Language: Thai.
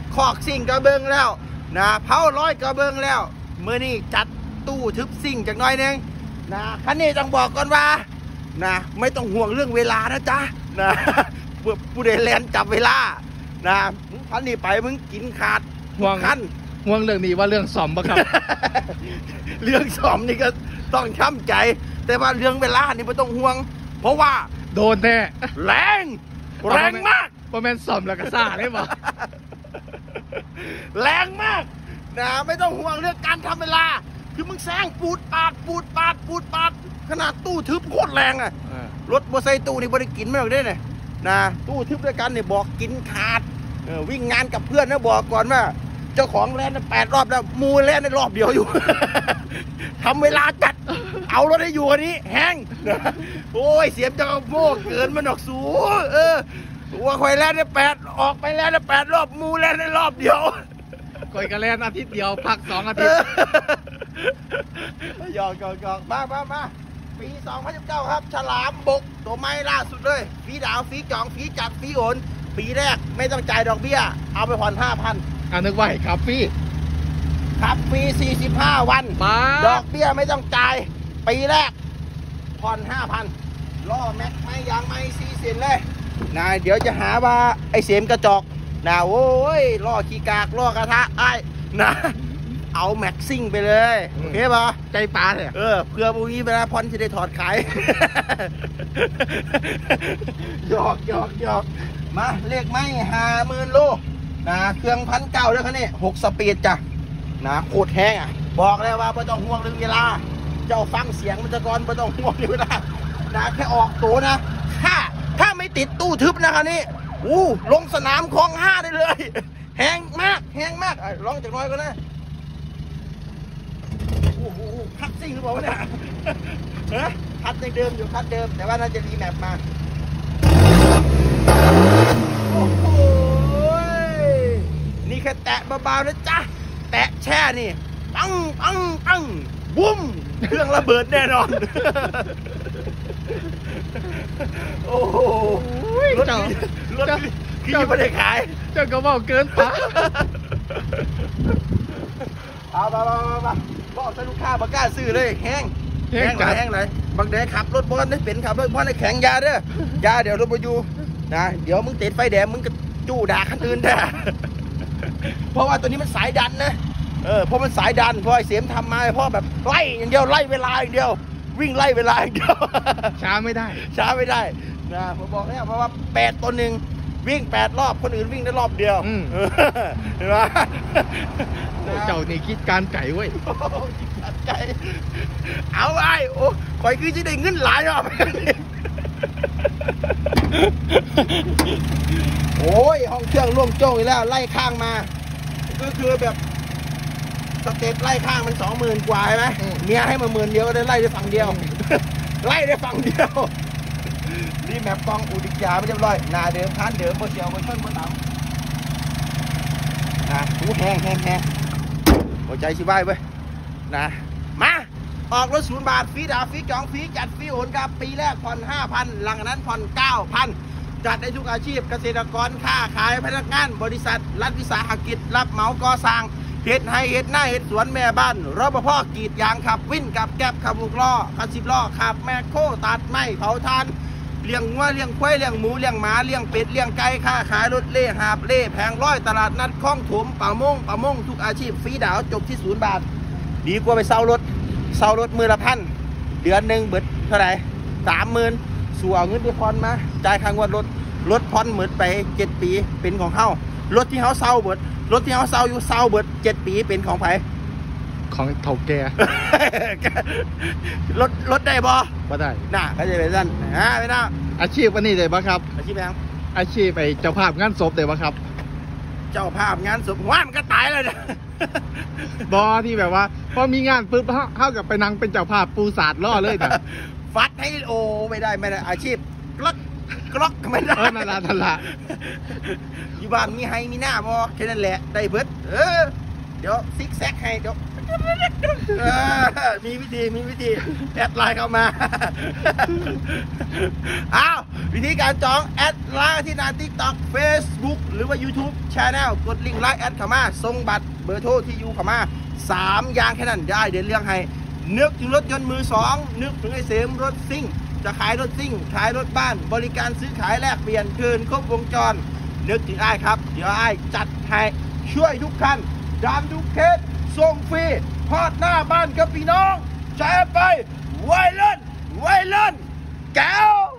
คอกซิ่งกระเบิงแล้วนะเผาร้อยกระเบิงแล้วเมื่อนี้จัดตู้ทึบซิ่งจากน้อยนึงนะคันนี้ต้องบอกก่อนว่านะไม่ต้องห่วงเรื่องเวลานะจ๊ะนะผู้ใดแลนจับเวลานะมึงคันนี้ไปมึงกินขาดห่วงคันห่วงเรื่องนี้ว่าเรื่องซ่อมปะครับเรื่องซ่อมนี่ก็ต้องช้ำใจแต่ว่าเรื่องเวลานี่ไม่ต้องห่วงเพราะว่าโดนแน่แรงมากประมาณซ่อมแล้วก็ซ่าได้ปะแรงมากนะไม่ต้องห่วงเรื่องการทำเวลาคือมึงแซงปูดปาดขนาดตู้ทึบโคตรแรงอ่ะรถมอเตอร์ไซค์ตู้นี่บริกินไม่หรอกได้เลยนะตู้ทึบด้วยกันเนี่ยบอกกินขาดวิ่งงานกับเพื่อนนะบอกก่อนว่าเจ้าของแลนด์8 รอบแล้วมูแลนด์ในรอบเดียวอยู่ ทำเวลาจัดเอารถให้อยู่อันนี้แห้งโอ้ยเสียมจะโม่เกินมันออกสูว่าคอยแลนด์ใน8ออกไปแลนด์ใน8 รอบมูแลนด์ในรอบเดียวคอยกันแลนด์อาทิตย์เดียวพัก2 อาทิตย์หยอกมาปี 2019 ครับฉลามบกตัวไม้ล่าสุดเลยฟรีดาวฟรีจองฟรีจัดฟรีโอนปีแรกไม่ต้องจ่ายดอกเบี้ยเอาไปผ่อน 5,000 นึกว่าครับฟรี 45 วันดอกเบี้ยไม่ต้องจ่ายปีแรกผ่อน 5,000ล้อแม็กไม่ยางไม่4 เซนเลยนะเดี๋ยวจะหาว่าไอเสียมกระจอกนะโอ้ยล้อขี้กากล้อกระทะไอ้นะเอาแม็กซิ่งไปเลยโอเคป่ะใจปลาเลยเพื่อบุรีเวลาพอนจะได้ถอดขาย หยอกมาเลขไม่50,000 โลนะเครื่อง1,900แล้วคันนี้6 สปีดจ้ะนะโคตรแห้งอ่ะบอกแล้วว่าไม่ต้องห่วงเรื่องเวลาเจ้าฟังเสียงมันจะก่อนไม่ต้องห่วงเวลานะแค่ออกตัวนะถ้าไม่ติดตู้ทึบนะคันนี้ลงสนามคลอง 5ได้เลยแห้งมากลองจากน้อยก็นะคัดซิ่งหรือเปล่าเนี่ยคัดเดิมอยู่คัดเดิมแต่ว่าน่าจะรีแมปมาโอ้โหนี่แค่แตะเบาๆนะจ๊ะแตะแช่นี่ปังบุ้มเครื่องระเบิดแน่นอนโอ้โหรถขี่ไม่ได้ขายเจ้าก็บอกเกินปะเอาบอกให้ลูกค้าบักกล้าซื้อเลยแห้งเลยบางเดขับรถบอลได้เป็นขับรถบอลได้แข็งยาเด้อยาเดี๋ยวรถบอยู่นะเดี๋ยวมึงติดไฟแดงมึงก็จู้ด่าคันอื่นได้เพราะว่าตัวนี้มันสายดันนะเพราะมันสายดันเพราะไอ้เสียมทำมาเพราะแบบไล่อย่างเดียวไล่เวลาอย่างเดียววิ่งไล่เวลาอย่างเดียวช้าไม่ได้นะผมบอกแล้วเพราะว่า8 ตัวหนึ่งวิ่ง8 รอบคนอื่นวิ่งได้รอบเดียวเห็นไหมเจ้านี่คิดการไก่เว้ยไก่เอาไอ้โอ้คอยคือจะได้เงินหลายรอบโอ้ยห้องเครื่องร่วมโจ้อีกแล้วไล่ข้างมาก็คือแบบสเต็ปไล่ข้างมัน20,000 กว่าใช่ไหมเมียให้มา10,000 เดียวก็ได้ไล่ได้ฝั่งเดียวนี่แมปกองอุดิจาไม่เรียบร้อยหน้าเดิมคันเดิมโมเชียวโมชั่นโมต่ำนะหูแห้งหัวใจชิบายเว้ยนะมาออกรถ0 บาทฟรีดาวฟรีจองฟรีจัดฟรีโอนกับปีแรกผ่อน 5,000 หลังนั้นผ่อน 9,000 จัดได้ทุกอาชีพเกษตรกรค้าขายพนักงานบริษัทรัฐวิสาหกิจรับเหมาก่อสร้างเฮ็ดไฮเฮ็ดหน้าเฮ็ดสวนแม่บ้านรปภกรีดยางขับวินกับแก๊บขับ6 ล้อขับ10 ล้อขับแมคโครตัดไม้เผาถ่านเลี้ยงวัวเลี้ยงควายเลี้ยงหมูเลี้ยงหมาเลี้ยงเป็ดเลี้ยงไก่ค้าขายรถเล่หาบเล่แผงร้อยตลาดนัดคลองถมป่ามงทุกอาชีพฟรีดาวจบที่0 บาทดีกว่าไปเช่ารถมือละ1,000เดือนหนึ่งเบิดเท่าไหร่30,000สู่เอาเงินไปผ่อนมาจ่ายค่างวดรถผ่อนหมดไป7 ปีเป็นของเฮารถที่เฮาเช่าเบิดรถที่เฮาเช่าอยู่เช่าเบิด7 ปีเป็นของไผของเถ่าแก่รถได้บ่ได้น่ะก็จะเป็นสั้นไม่น่าอาชีพวันนี้ได้บ่ครับอาชีพยังอาชีพไปเจ้าภาพงานศพได้บ่ครับเจ้าภาพงานศพว่ามันก็ตายเลยนะบอที่แบบว่าพอมีงานปุ๊บเข้ากับไปนั่งเป็นเจ้าภาพปูศาสตร์ล่อเลยนะฟัดให้โอไม่ได้อาชีพกล็อกไม่ได้นั่นละอยู่บ้านมีไฮมีหน้าพอแค่นั้นแหละได้เบิดเดี๋ยวซิกแซกให้เดี๋ยวมีวิธีแอดไลน์เข้ามาอ้าววิธีการจองแอดไลน์ที่หน้า TikTok Facebook หรือว่า YouTube Channel กดลิงก์ไลน์แอดเข้ามาส่งบัตรเบอร์โทรที่อยู่เข้ามา3อย่างแค่นั้นได้เดี๋ยวเรื่องให้นึกถึงรถยนต์มือสองนึกถึงไอ้เสมรถซิ่งจะขายรถซิ่งขายรถบ้านบริการซื้อขายแลกเปลี่ยนคืนครบวงจรนึกถึงไอ้ครับเดี๋ยวไอ้จัดให้ช่วยทุกคันดามทุกเคสส่งฟรีพอดหน้าบ้านกับพี่น้องแชร์ไปไวเล่นแก้ว